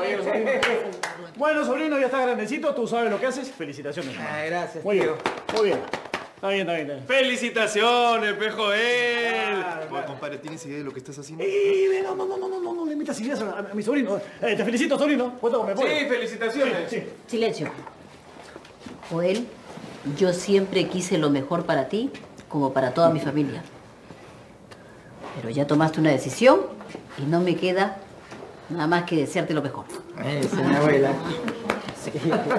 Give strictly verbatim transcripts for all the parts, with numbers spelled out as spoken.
Bueno, sobrino, ya estás grandecito, tú sabes lo que haces. Felicitaciones. Ah, gracias, Muy tío. bien, muy bien. Está bien, está bien, está bien. ¡Felicitaciones, Pejoel! Claro, Oye, compadre, ¿tienes idea de lo que estás haciendo? Eh, no, no, no, no, no, no, no le metas ideas a, a, a mi sobrino. Eh, te felicito, sobrino. ¿Cuánto me puedes? Sí, felicitaciones. Sí, sí. Silencio. Joel, yo siempre quise lo mejor para ti, como para toda mi familia. Pero ya tomaste una decisión y no me queda nada más que desearte lo mejor. Eso, mi abuela. Sí.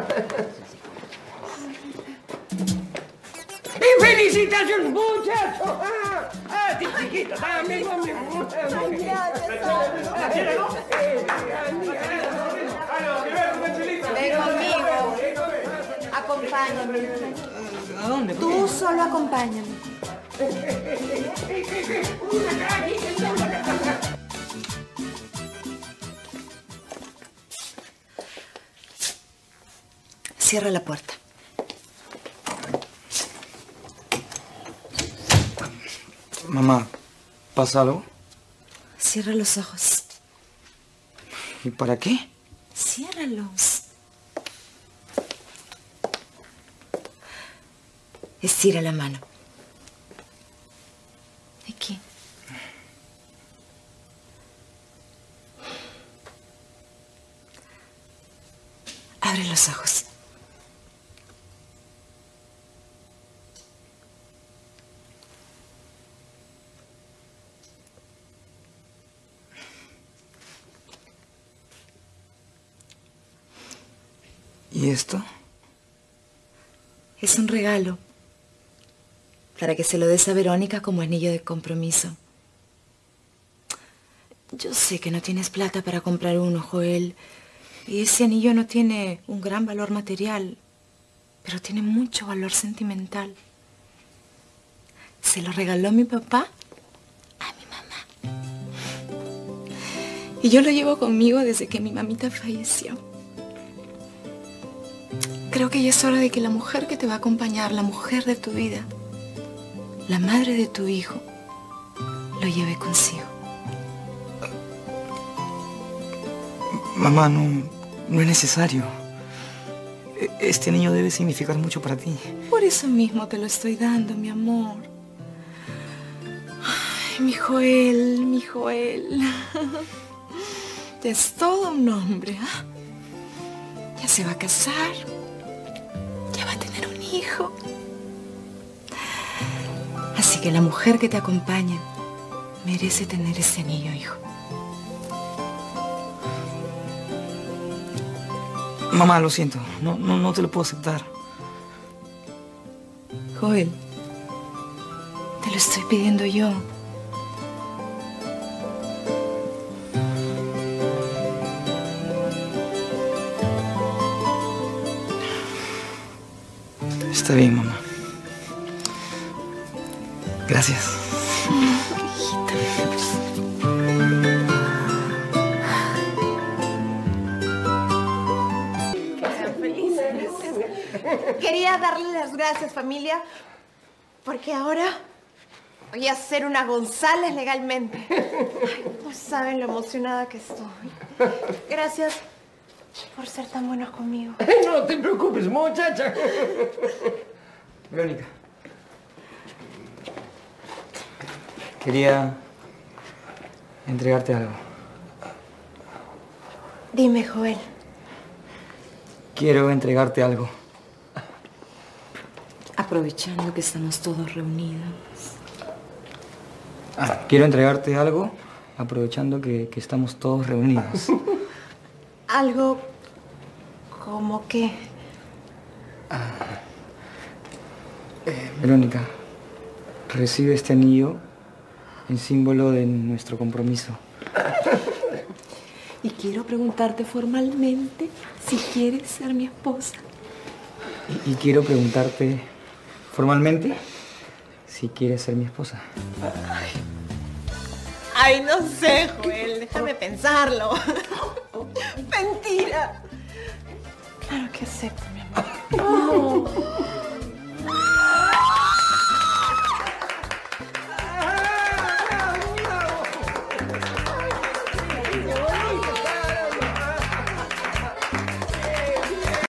¡Y felicitaciones, muchachos! ¡Ah! ¡Ah, chiquito! ¡También con mi mujer! ¿La quiere, no? Ven conmigo. Acompáñame. ¿A dónde? Tú solo acompáñame. Cierra la puerta. Mamá, ¿pasa algo? Cierra los ojos. ¿Y para qué? Ciérralos. Estira la mano. Aquí. Abre los ojos. ¿Y esto? Es un regalo para que se lo des a Verónica como anillo de compromiso. Yo sé que no tienes plata para comprar uno, Joel, y ese anillo no tiene un gran valor material, pero tiene mucho valor sentimental. Se lo regaló mi papá a mi mamá. Y yo lo llevo conmigo desde que mi mamita falleció. Creo que ya es hora de que la mujer que te va a acompañar, la mujer de tu vida, la madre de tu hijo, lo lleve consigo. Mamá, no, no es necesario. Este anillo debe significar mucho para ti. Por eso mismo te lo estoy dando, mi amor. Ay, mi Joel, mi Joel. Es todo un hombre, ¿ah? Ya se va a casar. Ya va a tener un hijo. Así que la mujer que te acompaña merece tener ese anillo, hijo. Mamá, lo siento. No, no, no te lo puedo aceptar. Joel, te lo estoy pidiendo yo. Está bien, mamá. Gracias. Quería darle las gracias, familia, porque ahora voy a ser una González legalmente. Ay, no saben lo emocionada que estoy. Gracias por ser tan buenos conmigo. No te preocupes, muchacha. Verónica. Quería entregarte algo. Dime, Joel. Quiero entregarte algo. Aprovechando que estamos todos reunidos. Ah, quiero entregarte algo aprovechando que, que estamos todos reunidos. Algo como que... Ah, eh, Verónica, recibe este anillo en símbolo de nuestro compromiso. Y quiero preguntarte formalmente si quieres ser mi esposa. Y, y quiero preguntarte formalmente si quieres ser mi esposa. Ay, Ay no sé, Joel, déjame pensarlo. Mentira. Claro que acepto, mi amor. No.